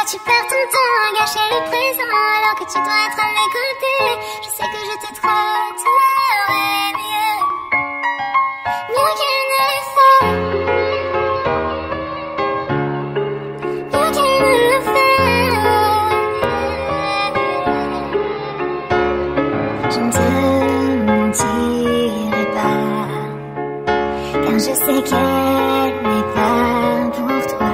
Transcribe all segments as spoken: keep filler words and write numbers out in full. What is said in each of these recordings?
tu perds ton temps à gâcher le présent alors que tu dois être à mes côtés? Je sais que je te traiterai mieux, mieux qu'elle ne le fait, mieux qu'elle ne le fait. Je ne te mentirai pas, car je sais qu'elle n'est pas pour toi.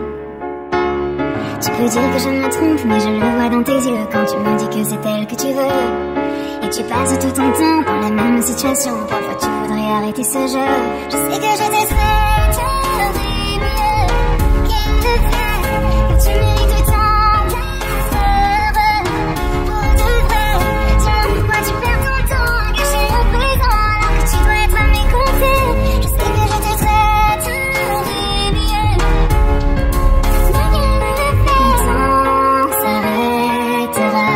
Tu peux dire que je me trompe, mais je le vois dans tes yeux quand tu me dis que c'est elle que tu veux. Et tu passes tout ton temps dans la même situation. Parfois tu voudrais arrêter ce jeu. Je sais que je te traiterai mieux qu'elle le fait, car tu mérites tant d'être heureux. Pour de vrai, dis-moi pourquoi tu perds ton temps à gâcher le présent alors que tu dois être à mes côtés. Je sais que je te traiterai mieux, mieux qu'elle ne le fait. Le temps s'arrêtera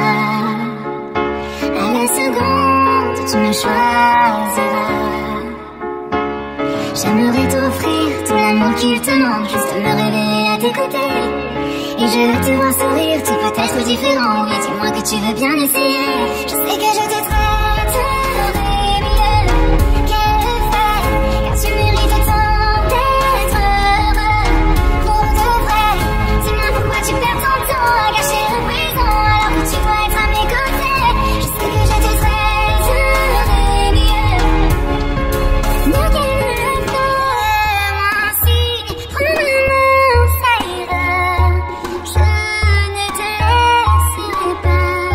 à la seconde où tu me choisiras. J'aimerais t'offrir tout l'amour qu'il te manque, juste me réveiller à tes côtés. Et je veux te voir sourire, tout peut être différent. Oui, dis-moi que tu veux bien essayer. Je sais que je te traiterai mieux qu'elle le fait, car tu mérites tant d'être heureux. Pour de vrai, dis-moi pourquoi tu perds ton temps à gâcher le présent alors que tu dois être à mes côtés. Je sais que je te traiterai mieux, mieux qu'elle ne le fait. Moi aussi, prends ma main, ça ira. Je ne te laisserai pas.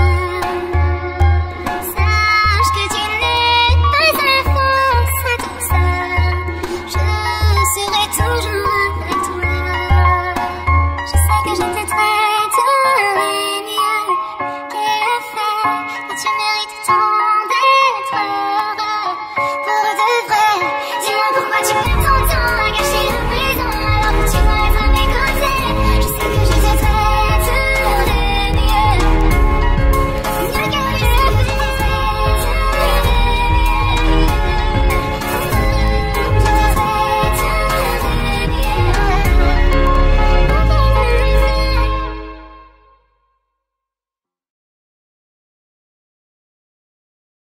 Sache que tu n'es pas un force à tout ça. Je serai toujours avec toi. Je sais que je te traiterai mieux qu'elle le fait, que tu mérites tant d'être heureux. Pour de vrai, dis-moi pourquoi tu perds